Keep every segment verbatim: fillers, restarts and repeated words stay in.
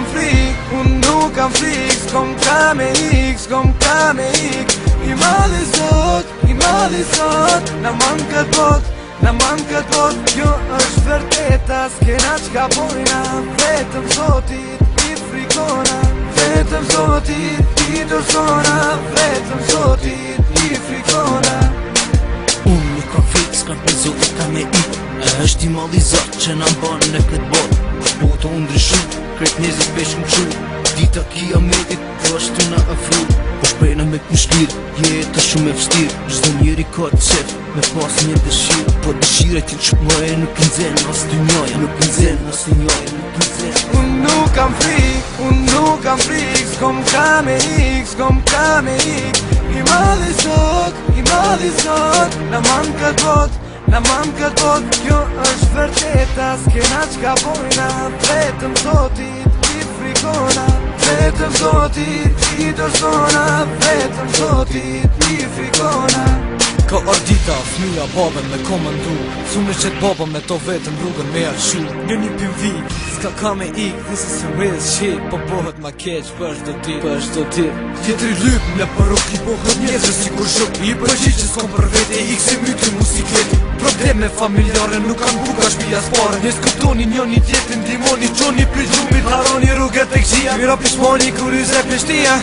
kam frik, unë nuk kam frik, s'kom ka me ik, s'kom ka me ik. I madhi sot, i madhi sot, na man kët bot, na man kët bot. Kjo është vërteta, s'kena qka pojna, vetëm Zotit i frikona. Vetëm Zotit i dërsona, vetëm Zotit i frikona. Unë nuk kam frik, s'kam për Zotit ka me ik. Është i madhi Zot që na mban në këtë bot. Boto u ndryshu, krejt njëzit pesh më qu. Dita kiametit, të është të na afru. Po shpejna me t'mështir, jetë shumë e vështir. Çdo njeri ka të qef, me pas një dëshirë. Po dëshira ti qëpmoje nuk n'zen, as të njoja nuk n'zen, as të njoja nuk n'zen. Unë nuk kam frik, unë nuk kam frik, s'kom ka me ik, s'kom ka me ik. I madhi sot, i madhi sot, na man kët bot, na man kët bot. Kjo është vërteta, s'kena qka pojna, vetëm Zotit i frikona. Vetëm Zotit i dërsona, vetëm Zotit i frikona. Ka ardita, fmija babën me komandu, Sume qëtë baba me to vetëm rrugën me arshu. Një një pivi, s'ka ka me ik, this is a real shit. Po bohet ma keq për shdo dit, për shdo dit. Tjetëri lyp në paruk, i bohet njëzë si kur shok. I përgjit që s'kom për vete, ik se myti musikleti. Probleme familjare nuk kanë buka shpia s'pare. Njes kuptoni njoni tjetin, dimoni qoni për gjumit. Haroni rrugët e këqia, mira pishmoni kur i zep e shtia.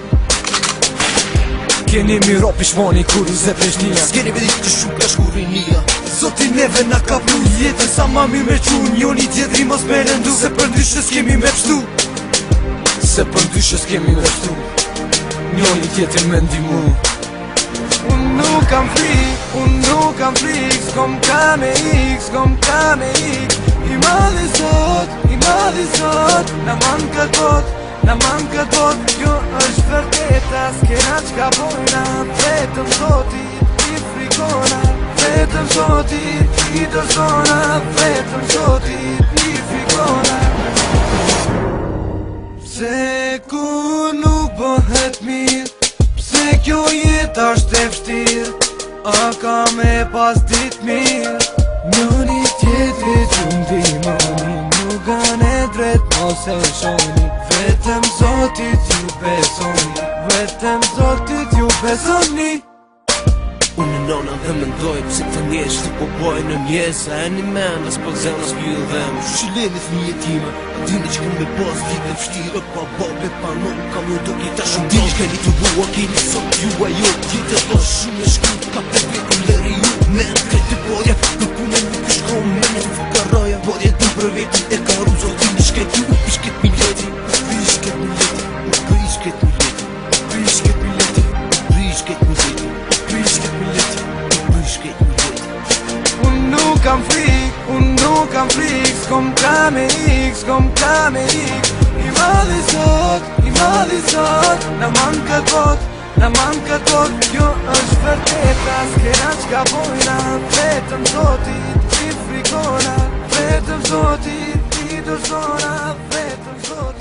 Keni miro pishmoni kur i zep e shtia. S'keni vedit të shuka shkurinia. Zoti neve na ka pru jetën sa ma mirë me qu. Njoni tjetri mos me rëndu, se për ndyshe s'kemi me pështu. Se për ndyshe s'kemi me pështu, njoni tjetri me ndimu. Unë nuk kam frik, unë nuk kam frik, s'kom ka me ik, s'kom ka me ik. I madhi sot, i madhi sot, na man kët bot, na man kët bot. Kjo është vërteta, s'kena qka pojna, vetëm Zotit i frikona. Vetëm Zotit i dërsona, vetëm Zotit i frikona. Pse kur nuk bëhet mirë, pse kjo jet është e vështirë, a ka me pas dit mirë. Njoni tjetri që ndimoni, nuk kanë e drejt mos e shoni. Vetëm Zotit ju besoni, vetëm Zotit ju besoni. Unë nona dhe mendoj pëse të njesh të po bojnë në mjesa. Eminem, as po zem, as pjell dhem. Shileni fëmije time, dini që këmë me pas ditë e vështirë. Pa babe, pa non, kam jo do kita shumë dish. Keni të bua, keni sot ju a jo. Tjetë e shumë e shkut, ka për vetëm lëri ju. Men, krejtë boja, nuk punë nuk i shkron. Men, të fukaroja, bodje të për veti. E ka ru zotin në shket ju, u pishket miljeti. U pishket miljeti, u pishket miljeti. U pishket miljeti, u pishket miljeti. Unë nuk kam frik, unë nuk kam frik, s'kom ka me ik, s'kom ka me ik. I madhi sot, i madhi sot, na man kët bot, na man kët bot. Kjo është vërteta, s'kena qka pojna, vetëm Zotit i frikona. Vetëm Zotit i dërsona, vetëm Zotit